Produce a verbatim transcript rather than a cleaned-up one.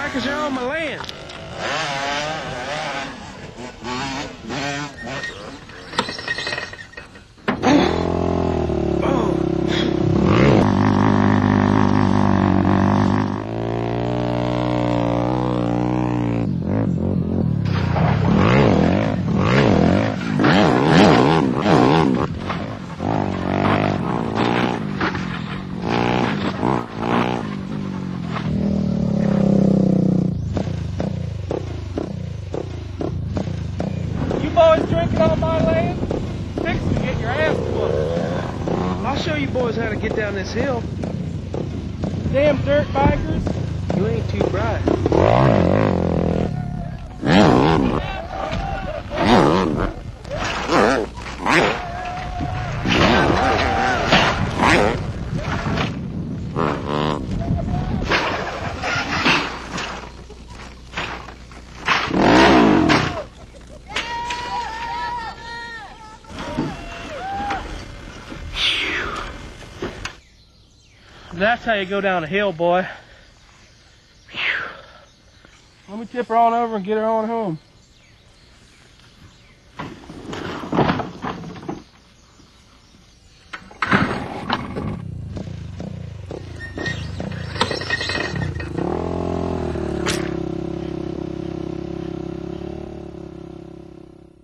bikers are on my land. Boys drinking on my land, fixing to get your ass whooped. I'll show you boys how to get down this hill. Damn dirt bikers, you ain't too bright. That's how you go down a hill, boy. Whew. Let me tip her on over and get her on home.